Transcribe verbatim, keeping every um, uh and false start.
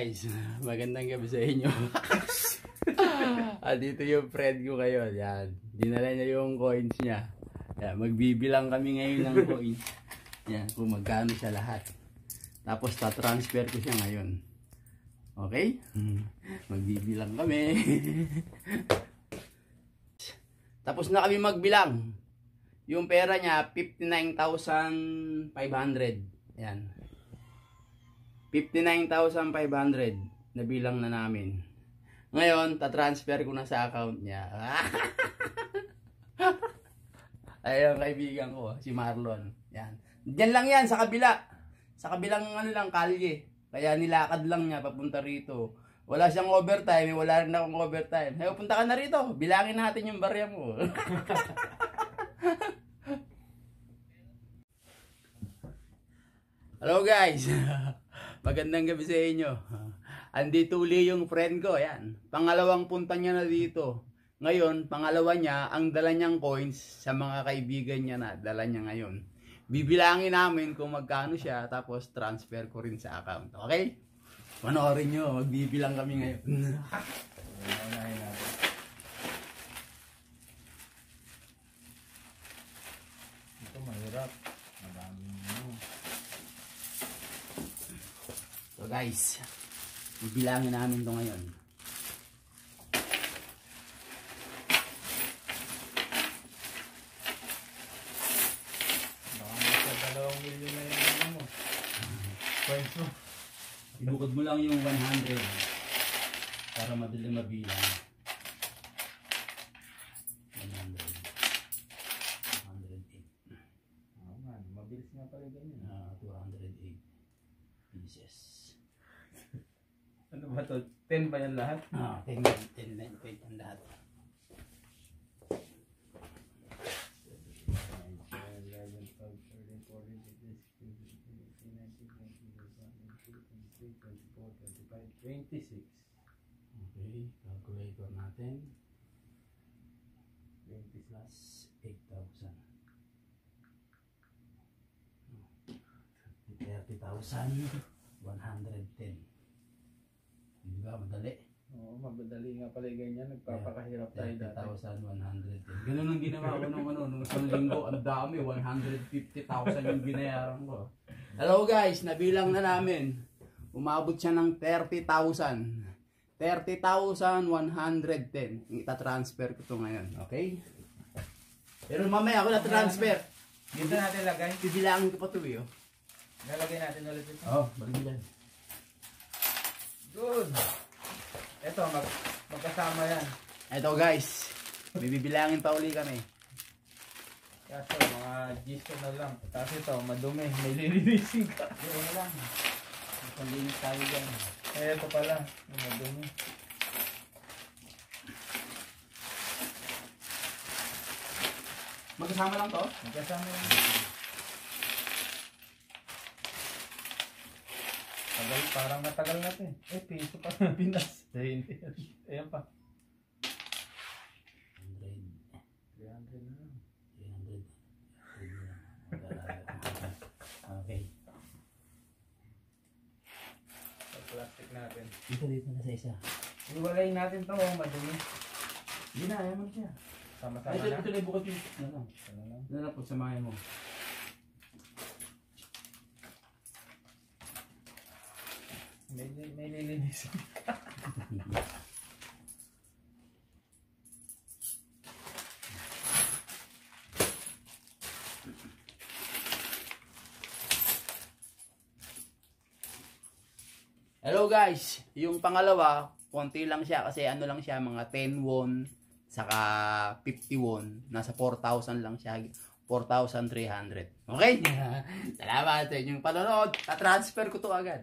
guys, magandang gabi sa inyo. At dito yung friend ko ngayon. Yan. Dinala niya yung coins niya. Yan. Magbibilang kami ngayon ng coins. Yan. Kung magkano siya lahat. Tapos ta-transfer ko siya ngayon. Okay? Magbibilang kami. Tapos na kami magbilang. Yung pera niya, fifty-nine thousand five hundred. Yan. fifty-nine thousand five hundred. Nabilang na namin. Ngayon, tatransfer ko na sa account niya. Ayun, kaibigan ko, si Marlon. Yan. Diyan lang yan, sa kabila. Sa kabilang ano lang, kalye. Kaya nilakad lang niya papunta rito. Wala siyang overtime, wala rin akong overtime. Hey, punta ka na rito. Bilangin natin yung barya mo. Hello guys. Magandang gabi sa inyo. Andito uli yung friend ko, yan. Pangalawang punta niya na dito. Ngayon, pangalawa niya, ang dala niyang coins sa mga kaibigan niya na dala niya ngayon. Bibilangin namin kung magkano siya, tapos transfer ko rin sa account. Okay? Panoorin nyo, magbibilang kami ngayon. Ito mahirap. Madaming mo. So guys, bibilangin namin ito ngayon. Baka nasa dalawang milyon na yung ano mo. Points mo. Ibukod mo lang yung one hundred para madali mabilang. one hundred. one hundred eight. Oo nga, mabilis nga pala ganyan. Uh, two hundred eight pieces. Ano ba to? ten ba yan lahat? Ah, ten, ten, nine, ten ang lahat. eleven, twelve, thirteen, fourteen, fifteen, sixteen, seventeen, eighteen, nineteen, twenty, twenty-one, twenty-two, twenty-three, twenty-four, twenty-five, twenty-six. Okay, calculator natin. twenty Plus eight thousand. thirty thousand one hundred ten. Hindi ba madali? Oo, madali nga pala ganyan. Nagpapakahirap tayo thirty dati. thousand one hundred ten. Ganun ang ginawa ko nung ano, nung isang linggo. Ang dami, one hundred fifty thousand yung binayaran ko. Hello guys, nabilang na namin. Umabot siya ng thirty thousand. thirty thousand one hundred ten. Ita-transfer ko to ngayon, okay? Pero mamaya ako na-transfer. Dito natin lagay. Bibilangin ko pa to eh. Oh. Nalagay natin ulit ito. Oh, balikan. Good. Ito, mag magkasama yan. Ito guys, bibilangin pa uli kami. Kaso, mga G's ko na lang. Tapos ito, madumi. May lilinisin ka. Ito na lang. Palinis tayo dyan. Eh, ito pala. Madumi. Magkasama lang to? Magkasama yan. Tagal, parang matagal natin. Eh, piso pa na Pinas. Ayan pa. one three hundred na lang. hundred. three hundred. Okay. Sa plastic natin. Dito, dito na sa isa. Iwalay natin to, oh, madumi. Hindi na, ayaw mo na siya. Sama-sama Ito, na. ito na bukod yung... Ano lang. Ano lang. Ano lang po, samahin mo. May, may lilinisin. Hello guys, yung pangalawa, konti lang siya kasi ano lang siya, mga ten won, saka fifty won, nasa four thousand lang siya, four thousand three hundred. Okay? Salamat sa inyong panonood, ta-transfer ko to agad.